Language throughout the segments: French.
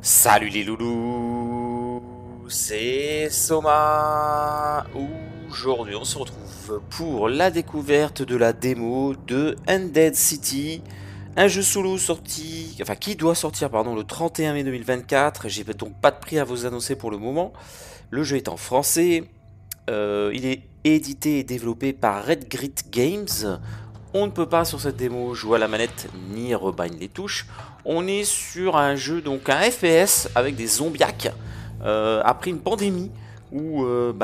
Salut les loulous, c'est Soma. Aujourd'hui on se retrouve pour la découverte de la démo de Undead City, un jeu solo sorti, enfin qui doit sortir pardon le 31 mai 2024. J'ai donc pas de prix à vous annoncer pour le moment. Le jeu est en français, il est édité et développé par Red Grit Games. On ne peut pas sur cette démo jouer à la manette ni rebind les touches. On est sur un jeu, donc un FPS avec des zombiacs après une pandémie où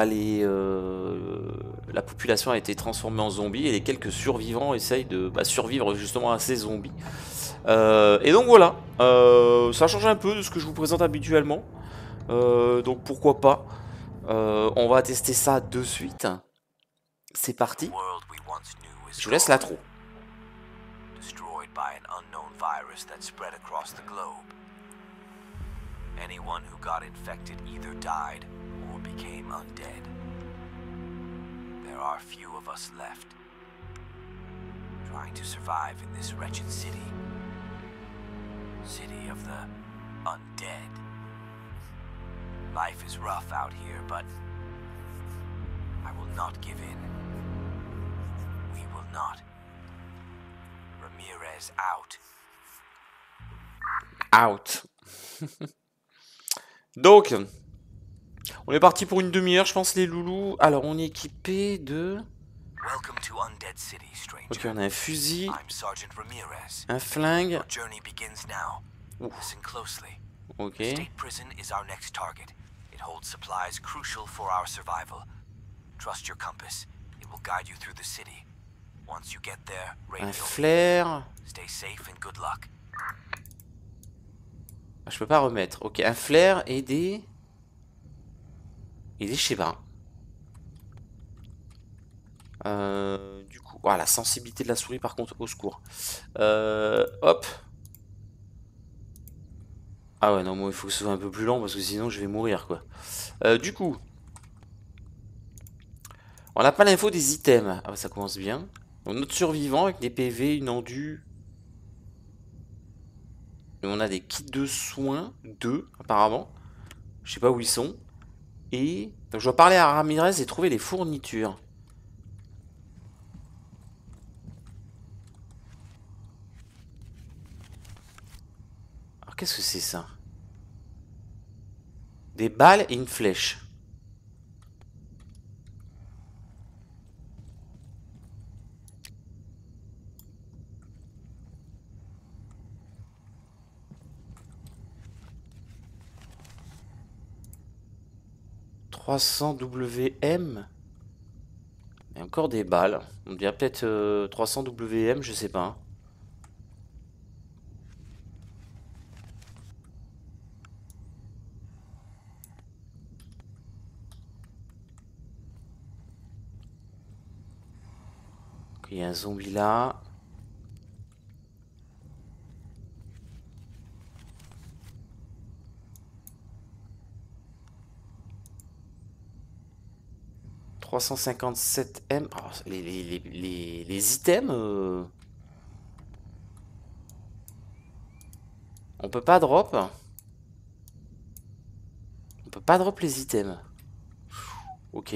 la population a été transformée en zombies et les quelques survivants essayent de survivre justement à ces zombies. Et donc voilà, ça change un peu de ce que je vous présente habituellement. Donc pourquoi pas. On va tester ça de suite. C'est parti. Je vous laisse l'intro. Destroyed by an unknown virus that spread across the globe. Anyone who got infected either died or became undead. There are few of us left, trying to survive in this wretched city. City of the undead. Life is rough out here, but I will not give in. We will not. Ramirez out. Out. Donc, on est parti pour une demi-heure, je pense, les loulous. Alors, on est équipé de... Welcome to Undead City, stranger. Ok, on a un fusil, I'm Sergeant Ramirez. un flingue. Your journey begins now. Ouf. Listen closely. Ok. State prison is our next target. It holds supplies crucial for our survival. Trust your compass. It will guide you through the city. Once you get there, Un radio. flair. Stay safe and good luck. Je peux pas remettre. Ok, un flair et des... Et des, je sais pas. Du coup, voilà, la sensibilité de la souris par contre, au secours. Hop. Ah ouais, non, moi il faut que ce soit un peu plus lent parce que sinon je vais mourir quoi. Du coup, on n'a pas l'info des items. Ah bah ça commence bien. Donc, notre survivant avec des PV, une endu. Et on a des kits de soins, deux apparemment. Je sais pas où ils sont. Et donc je dois parler à Ramirez et trouver les fournitures. Alors qu'est-ce que c'est ça? Des balles et une flèche. .300 WM. Et encore des balles. On dirait peut-être 300 WM, je sais pas. Il y a un zombie là. .357 M. Oh, les items. On peut pas drop. On peut pas drop les items. Ok.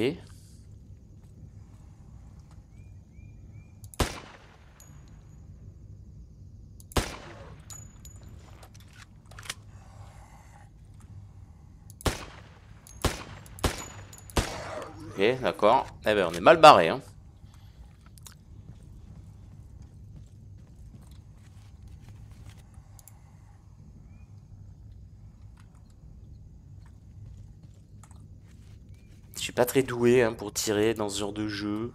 Ok, d'accord. Eh ben, on est mal barré, hein. Je suis pas très doué hein, pour tirer dans ce genre de jeu.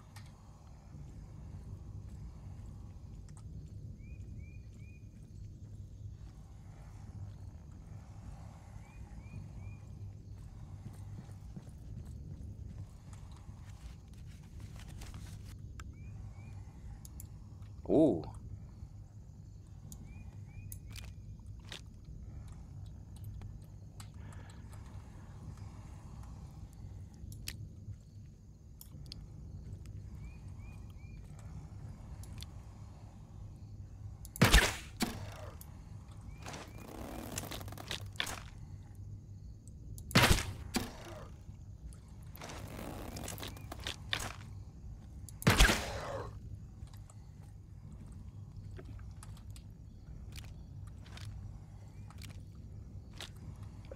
Oh.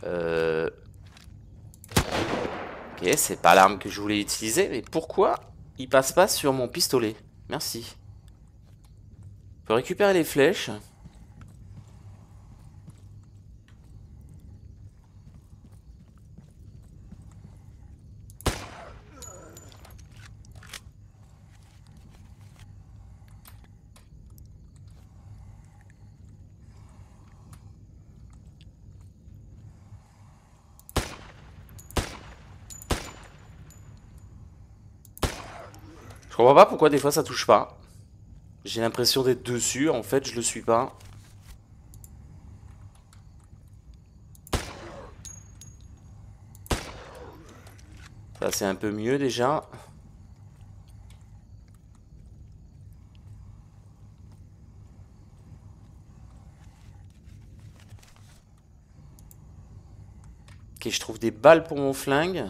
Ok, c'est pas l'arme que je voulais utiliser, mais pourquoi il passe pas sur mon pistolet? Merci. On peut récupérer les flèches. Je comprends pas pourquoi des fois ça touche pas. J'ai l'impression d'être dessus, en fait je le suis pas. Ça c'est un peu mieux déjà. Ok, je trouve des balles pour mon flingue.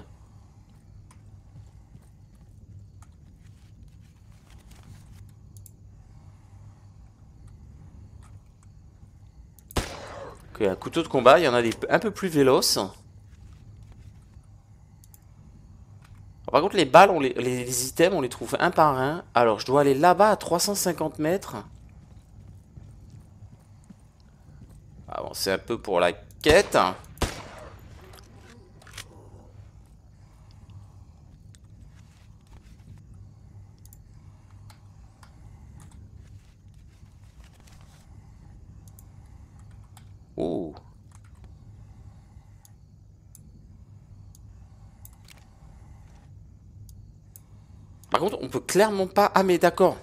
Ok, un couteau de combat, il y en a des un peu plus véloces. Par contre, les balles, les items, on les trouve un par un. Alors, je dois aller là-bas à 350 mètres. Ah bon, c'est un peu pour la quête. Oh. Par contre, on peut clairement pas... Ah, mais d'accord.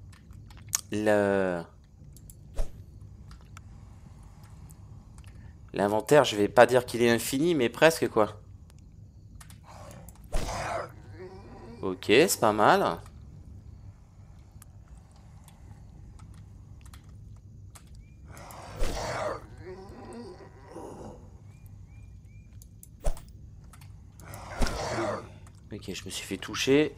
L'inventaire, je vais pas dire qu'il est infini, mais presque, quoi. Ok, c'est pas mal. Ok, je me suis fait toucher.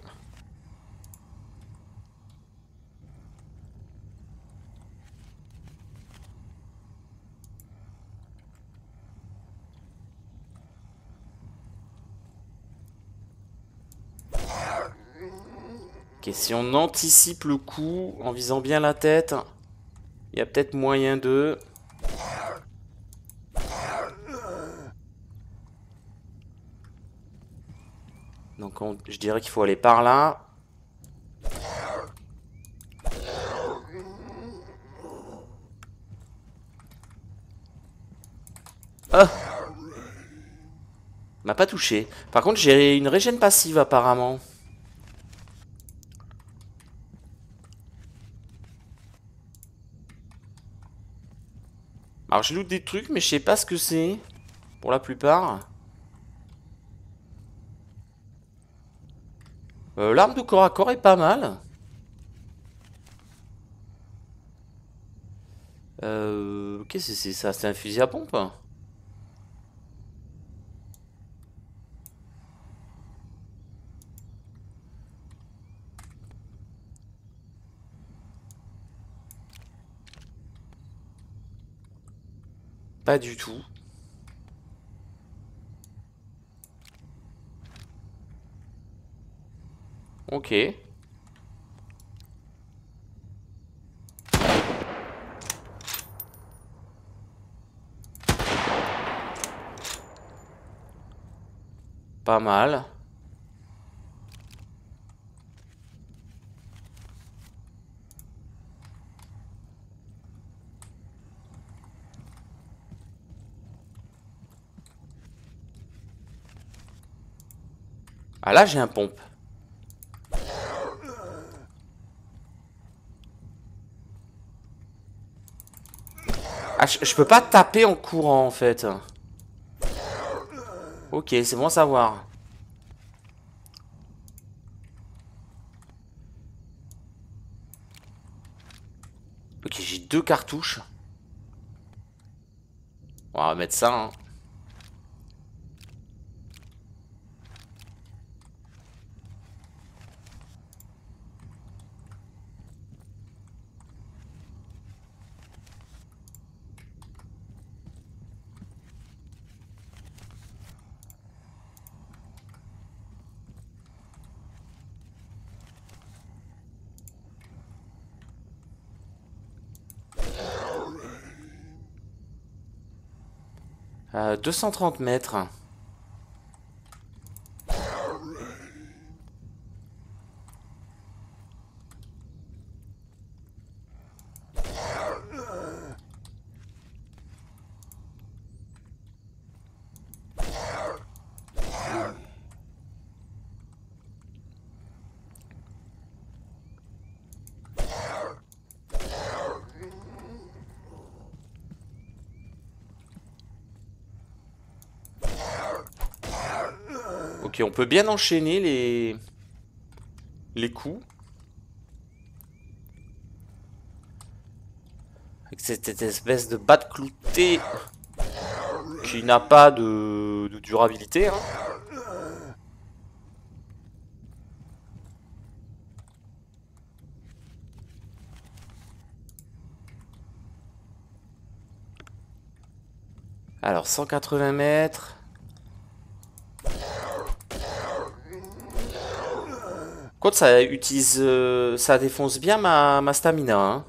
Ok, si on anticipe le coup en visant bien la tête, il y a peut-être moyen de... Donc je dirais qu'il faut aller par là. Ah! M'a pas touché. Par contre, j'ai une régène passive apparemment. Alors je loot des trucs, mais je sais pas ce que c'est. Pour la plupart. L'arme de corps à corps est pas mal. Qu'est-ce que c'est ça? C'est un fusil à pompe? Pas du tout. Ok. Pas mal. Ah là, j'ai un pompe. Ah, je peux pas taper en courant en fait. Ok, c'est bon à savoir. Ok, j'ai 2 cartouches. On va mettre ça, hein. 230 mètres. Ok, on peut bien enchaîner les coups. Avec cette espèce de batte cloutée qui n'a pas de durabilité, hein. Alors, 180 mètres. Contre, ça utilise, ça défonce bien ma stamina, hein.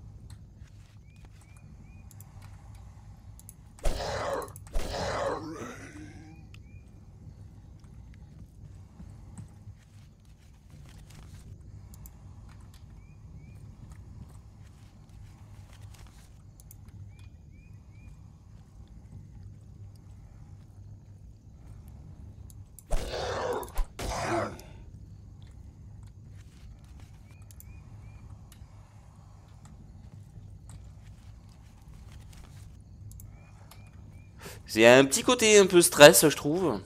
C'est un petit côté un peu stress, je trouve.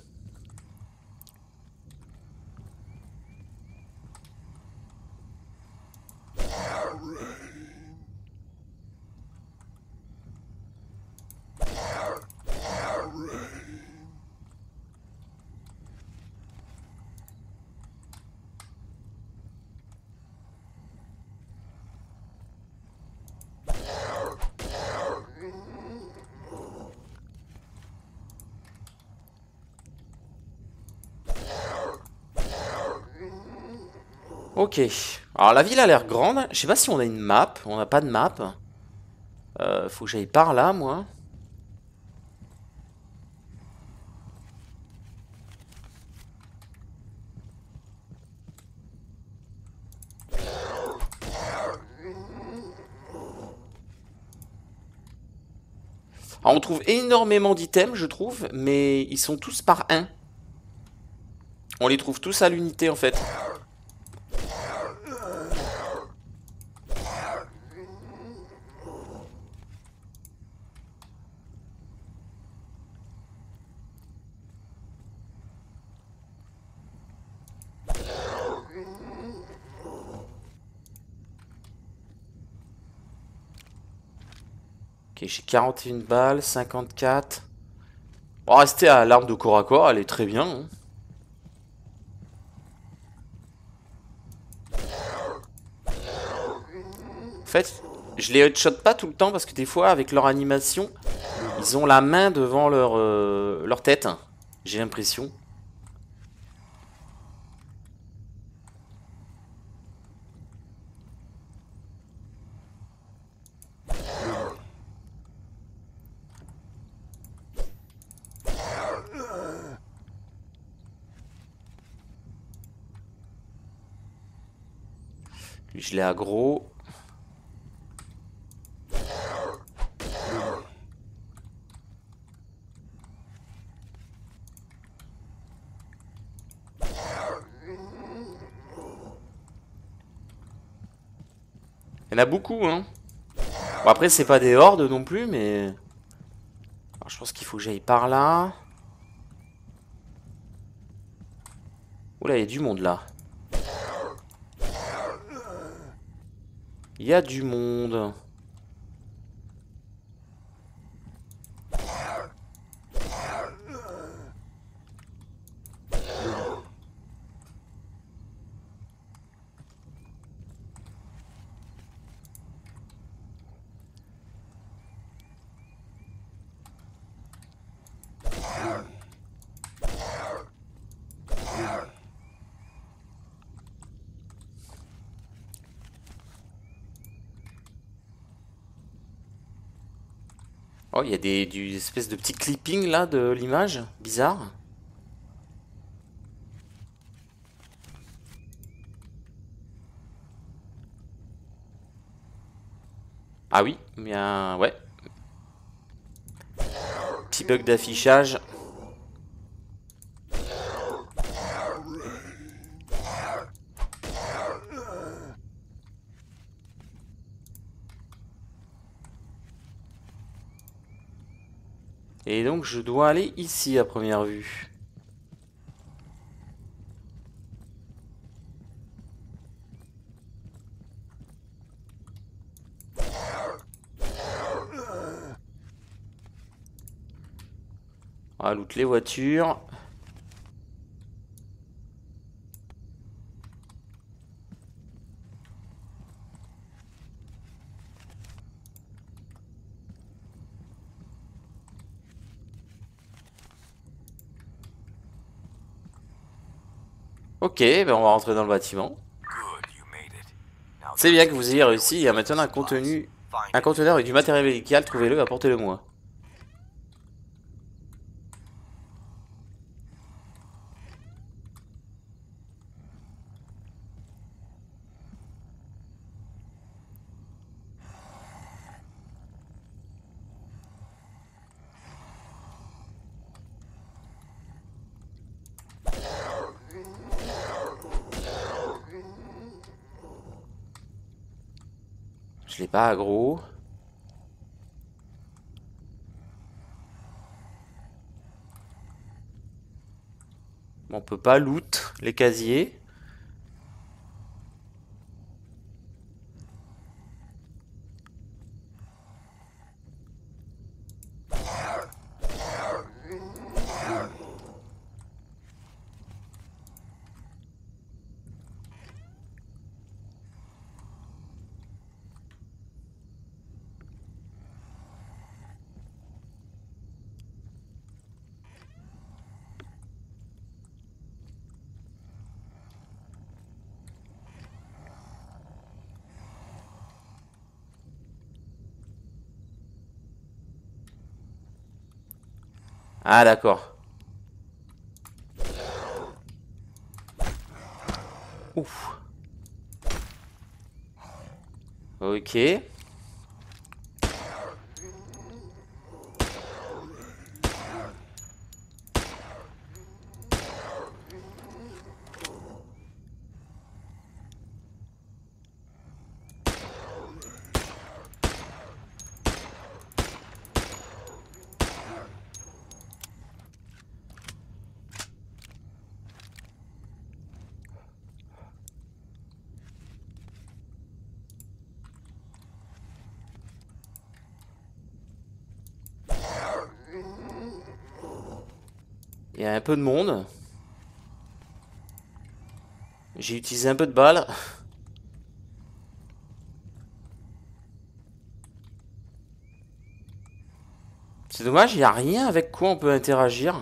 Ok. Alors la ville a l'air grande. Je sais pas si on a une map. On n'a pas de map. Faut que j'aille par là, moi. Alors, on trouve énormément d'items, je trouve, mais ils sont tous par un. On les trouve tous à l'unité, en fait. Ok, j'ai 41 balles, 54. On va rester à l'arme de corps à corps, elle est très bien, hein. En fait, je les headshot pas tout le temps parce que des fois, avec leur animation, ils ont la main devant leur tête. J'ai l'impression. Lui, je l'ai aggro. Il y en a beaucoup, hein. Bon, après, c'est pas des hordes non plus, mais... Alors, je pense qu'il faut que j'aille par là. Oula, il y a du monde, là. Il y a du monde. Oh, il y a des espèces de petits clippings là de l'image. Bizarre. Ah oui, bien, ouais. Petit bug d'affichage. Et donc je dois aller ici à première vue. On va loot les voitures. Ok, ben on va rentrer dans le bâtiment. C'est bien que vous ayez réussi. Il y a maintenant un conteneur et du matériel médical. Trouvez-le et apportez-le-moi. Je l'ai pas aggro. On peut pas loot les casiers. Ah d'accord. Ouf. Ok. Il y a un peu de monde. J'ai utilisé un peu de balles. C'est dommage, il n'y a rien avec quoi on peut interagir.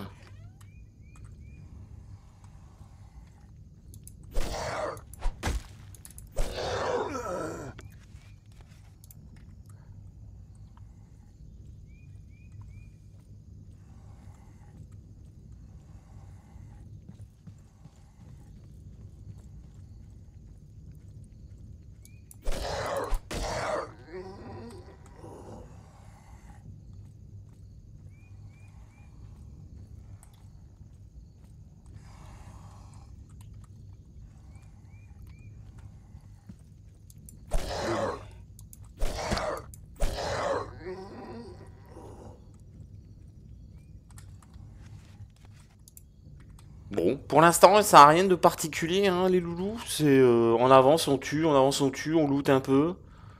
Bon, pour l'instant, ça n'a rien de particulier, hein, les loulous. C'est on avance, on tue, on avance, on tue, on loot un peu.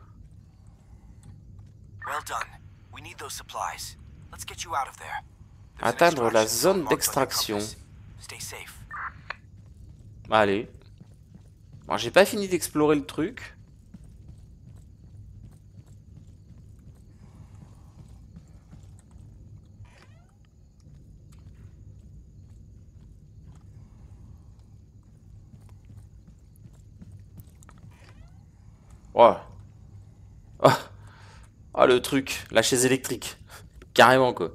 Well done. We need those supplies. Let's get you out of there. There's an Atteindre la extraction zone zone marked on your d'extraction. compass. Stay safe. Allez. Bon, j'ai pas fini d'explorer le truc. Oh. Oh. Ah, le truc, la chaise électrique. Carrément, quoi.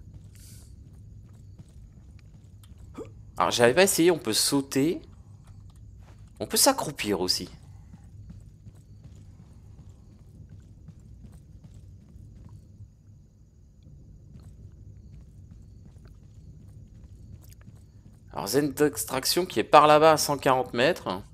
Alors, j'avais pas essayé, on peut sauter. On peut s'accroupir aussi. Alors, zone d'extraction qui est par là-bas à 140 mètres.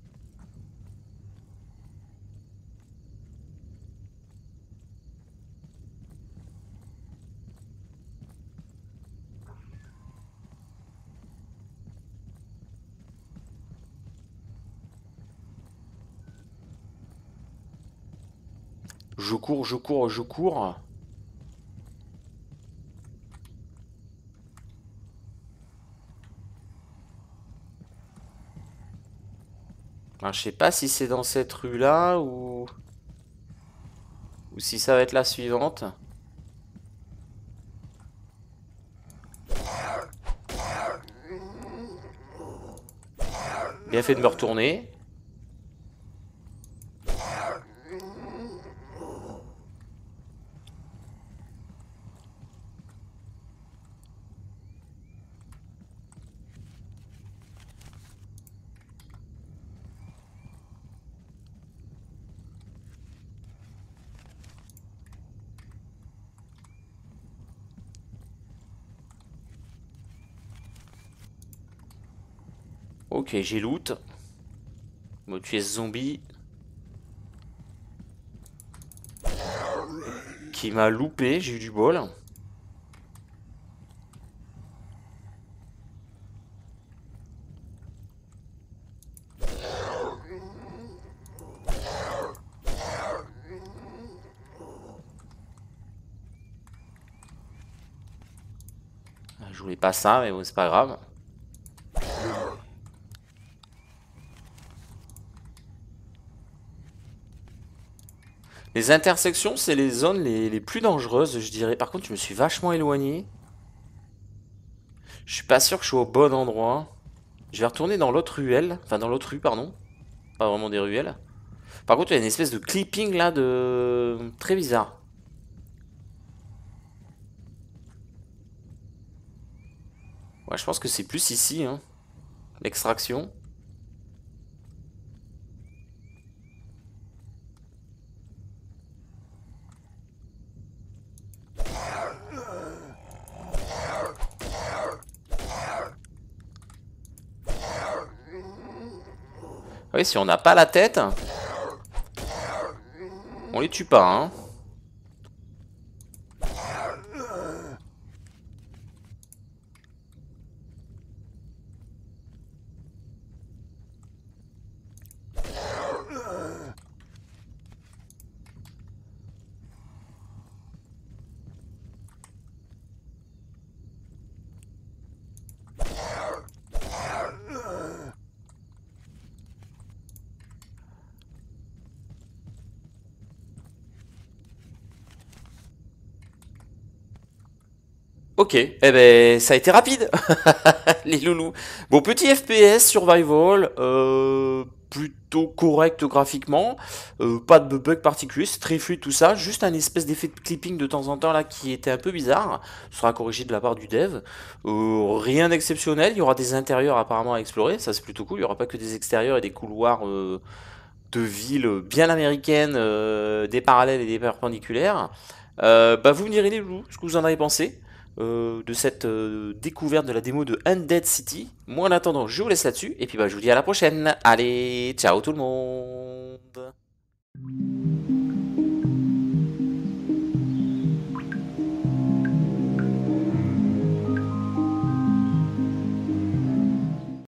Je cours, je cours, je cours. Alors, je sais pas si c'est dans cette rue-là ou si ça va être la suivante. Bien fait de me retourner. Ok, j'ai loot. Me tuer ce zombie. Qui m'a loupé, j'ai eu du bol. Je voulais pas ça, mais bon, c'est pas grave. Les intersections, c'est les zones les plus dangereuses, je dirais. Par contre, je me suis vachement éloigné. Je suis pas sûr que je suis au bon endroit. Je vais retourner dans l'autre ruelle. Enfin, dans l'autre rue, pardon. Pas vraiment des ruelles. Par contre, il y a une espèce de clipping là de... très bizarre. Ouais, je pense que c'est plus ici, hein. L'extraction. Oui, si on n'a pas la tête, on les tue pas, hein. Ok, eh ben ça a été rapide, les loulous. Bon, petit FPS, survival, plutôt correct graphiquement, pas de bug particulier, c'est très fluide tout ça, juste un espèce d'effet de clipping de temps en temps là qui était un peu bizarre, ce sera corrigé de la part du dev. Rien d'exceptionnel, il y aura des intérieurs apparemment à explorer, ça c'est plutôt cool, il n'y aura pas que des extérieurs et des couloirs de villes bien américaines, des parallèles et des perpendiculaires. Bah vous me direz les loulous, ce que vous en avez pensé de cette découverte de la démo de Undead City. Moi en attendant, je vous laisse là-dessus. Et puis bah, je vous dis à la prochaine. Allez, ciao tout le monde.